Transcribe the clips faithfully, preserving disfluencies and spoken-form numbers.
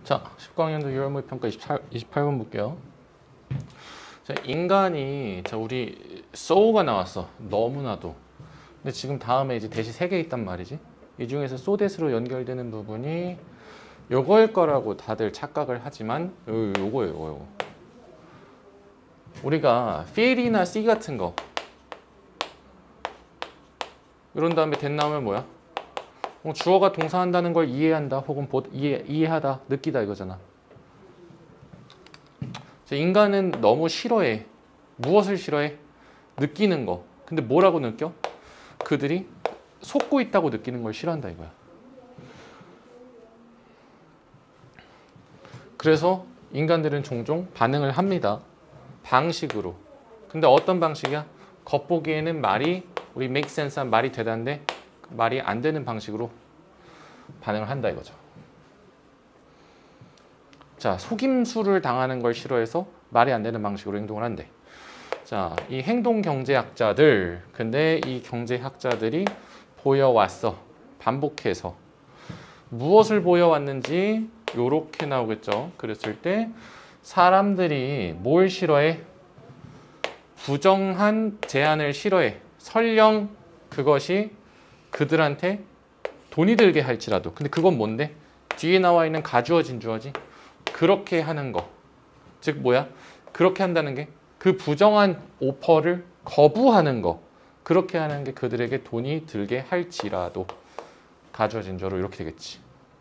자, 십구 학년도 유월 모의평가 이십팔 번 볼게요. 자, 인간이 자 우리 so가 나왔어. 너무나도. 근데 지금 다음에 이제 대시 세 개 있단 말이지. 이 중에서 so that으로 연결되는 부분이 요거일 거라고 다들 착각을 하지만 요, 요거예요, 요거, 요거. 우리가 feel이나 see 같은 거 이런 다음에 that 나오면 뭐야? 어, 주어가 동사한다는 걸 이해한다 혹은 보, 이해, 이해하다, 느끼다 이거잖아. 인간은 너무 싫어해. 무엇을 싫어해? 느끼는 거. 근데 뭐라고 느껴? 그들이 속고 있다고 느끼는 걸 싫어한다 이거야. 그래서 인간들은 종종 반응을 합니다. 방식으로. 근데 어떤 방식이야? 겉보기에는 말이 우리 make sense한 말이 되다는데 말이 안 되는 방식으로 반응을 한다 이거죠. 자, 속임수를 당하는 걸 싫어해서 말이 안 되는 방식으로 행동을 한대. 자, 이 행동경제학자들, 근데 이 경제학자들이 보여왔어. 반복해서. 무엇을 보여왔는지 요렇게 나오겠죠. 그랬을 때 사람들이 뭘 싫어해? 부정한 제안을 싫어해. 설령 그것이 그들한테 돈이 들게 할지라도. 근데 그건 뭔데? 뒤에 나와 있는 가주어 진주어지. 그렇게 하는 거. 즉 뭐야? 그렇게 한다는 게 그 부정한 오퍼를 거부하는 거. 그렇게 하는 게 그들에게 돈이 들게 할지라도. 가주어 진주어로 이렇게 되겠지.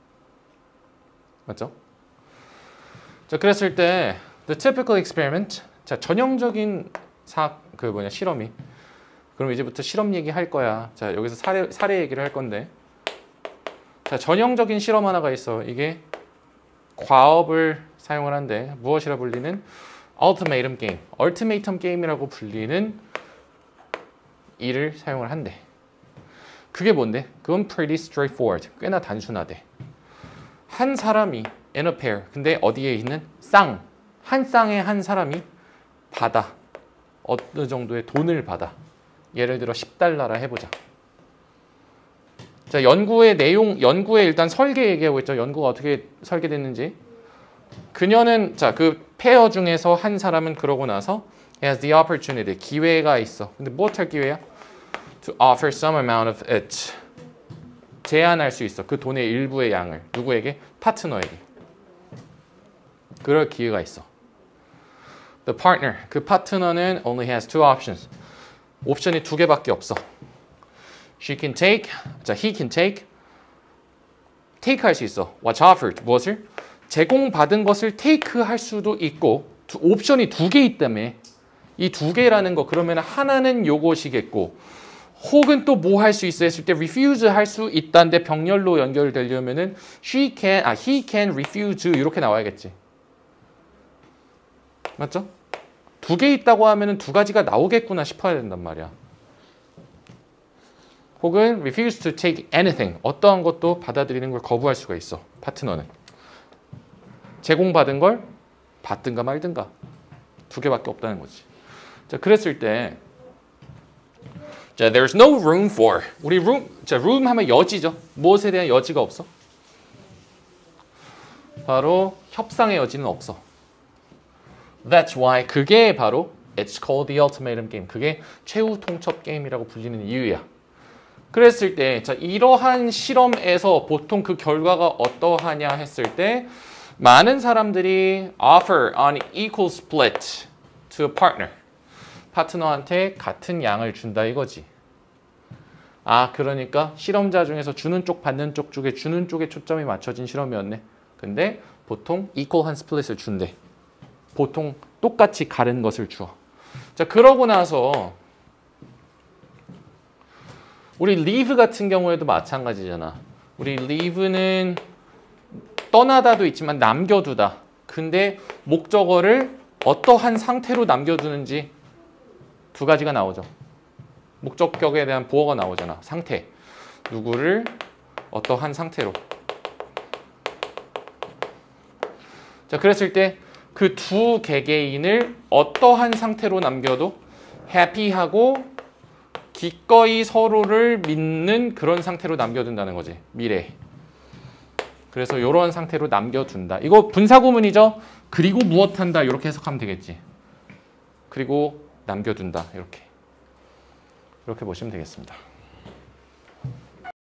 맞죠? 자, 그랬을 때 the typical experiment. 자, 전형적인 사, 그 뭐냐 실험이. 그럼 이제부터 실험 얘기 할 거야. 자, 여기서 사례 사례 얘기를 할 건데. 자, 전형적인 실험 하나가 있어. 이게 과업을 사용을 한데 무엇이라 불리는 ultimatum 게임, ultimatum 게임이라고 불리는 일을 사용을 한대. 그게 뭔데? 그건 pretty straightforward, 꽤나 단순하대. 한 사람이 in a pair, 근데 어디에 있는 쌍, 한 쌍의 한 사람이 받아. 어느 정도의 돈을 받아. 예를 들어 십 달러라 해보자. 자, 연구의 내용, 연구의 일단 설계 얘기하고 있죠. 연구가 어떻게 설계됐는지. 그녀는 자, 그 페어 중에서 한 사람은 그러고 나서 has the opportunity, 기회가 있어. 근데 무엇할 기회야? To offer some amount of it. 제한할 수 있어. 그 돈의 일부의 양을. 누구에게? 파트너에게. 그럴 기회가 있어. The partner, 그 파트너는 only has two options. 옵션이 두 개밖에 없어. She can take, 자, he can take, take 할 수 있어. What's offered, 무엇을? 제공받은 것을 take 할 수도 있고, 두, 옵션이 두 개 있다며. 이 두 개라는 거, 그러면 하나는 요것이겠고, 혹은 또 뭐 할 수 있어 했을 때 refuse 할 수 있다는데 병렬로 연결되려면은 she can, 아, he can refuse 이렇게 나와야겠지. 맞죠? 두 개 있다고 하면은 두 가지가 나오겠구나 싶어야 된단 말이야. 혹은 refuse to take anything. 어떠한 것도 받아들이는 걸 거부할 수가 있어. 파트너는. 제공받은 걸 받든가 말든가. 두 개밖에 없다는 거지. 자, 그랬을 때 자, there's no room for. 우리 room, 자, room 하면 여지죠. 무엇에 대한 여지가 없어? 바로 협상의 여지는 없어. That's why. 그게 바로 it's called the ultimatum game. 그게 최후 통첩 게임이라고 불리는 이유야. 그랬을 때, 자, 이러한 실험에서 보통 그 결과가 어떠하냐 했을 때 많은 사람들이 offer an equal split to a partner. 파트너한테 같은 양을 준다 이거지. 아, 그러니까 실험자 중에서 주는 쪽 받는 쪽 쪽에 주는 쪽에 초점이 맞춰진 실험이었네. 근데 보통 equal한 스플릿을 준대. 보통 똑같이 가른 것을 주어. 자, 그러고 나서 우리 leave 같은 경우에도 마찬가지잖아. 우리 leave는 떠나다도 있지만 남겨두다. 근데 목적어를 어떠한 상태로 남겨두는지 두 가지가 나오죠. 목적격에 대한 보어가 나오잖아. 상태. 누구를 어떠한 상태로. 자, 그랬을 때 그 두 개개인을 어떠한 상태로 남겨도 happy하고 기꺼이 서로를 믿는 그런 상태로 남겨둔다는 거지. 미래. 그래서 이런 상태로 남겨둔다. 이거 분사구문이죠. 그리고 무엇한다 이렇게 해석하면 되겠지. 그리고 남겨둔다 이렇게 이렇게 보시면 되겠습니다.